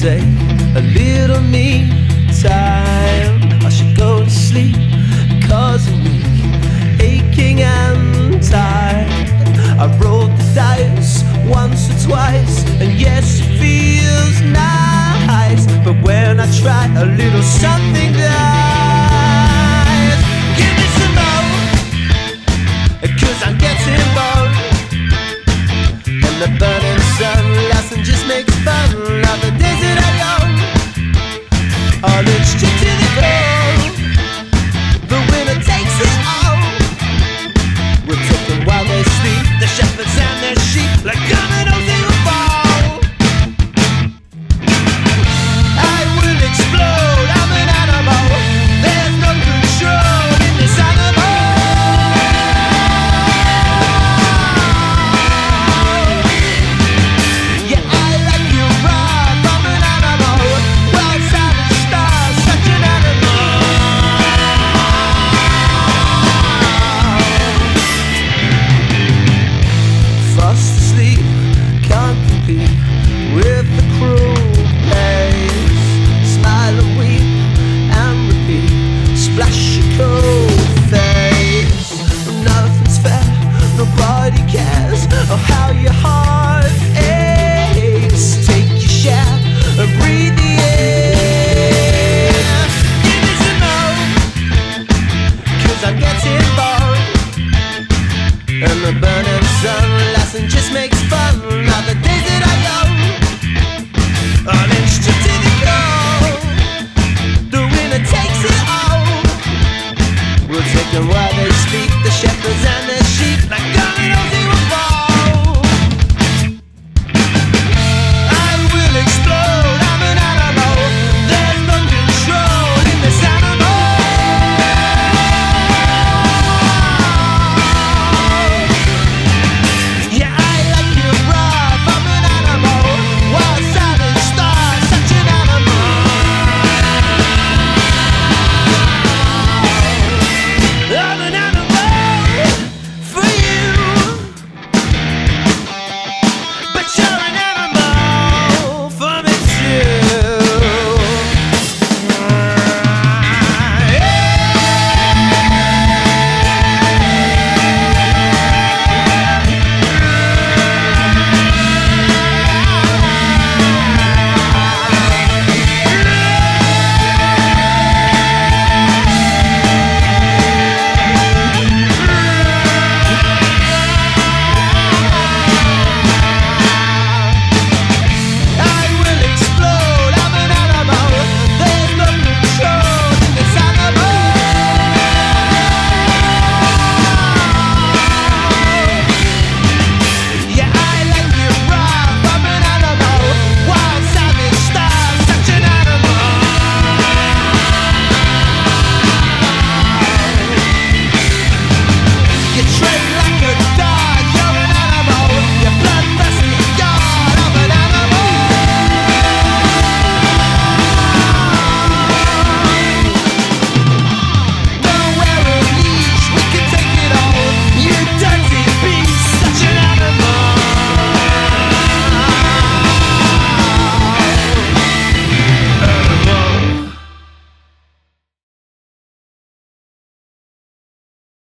take a little me time. I should go to sleep, cause I'm weak, aching and tired. I rolled the dice once or twice, and yes, it feels nice. But when I try a little something dies. Give me some more, cause I'm getting bored, and the burning sun lasts and just makes fun of the days that I own. All in straight to the goal, the winner takes it all. We're taking while they sleep, the shepherds and their sheep, like dominoes in a ball. I will explode, I'm an animal, there's no control in this animal. Yeah, I like you rough, I'm an animal, well savage star, such an animal. Fast asleep, can't compete with the cruel pace. Smile and weep and repeat, splash your cold face. Nothing's fair, nobody cares of how your heart aches. Take your share and breathe the air. Give me some more, cause I'm getting bored, and the burning sun lasts and just makes fun of the days that I own. All in straight to the goal, the winner takes it all. We'll take them while they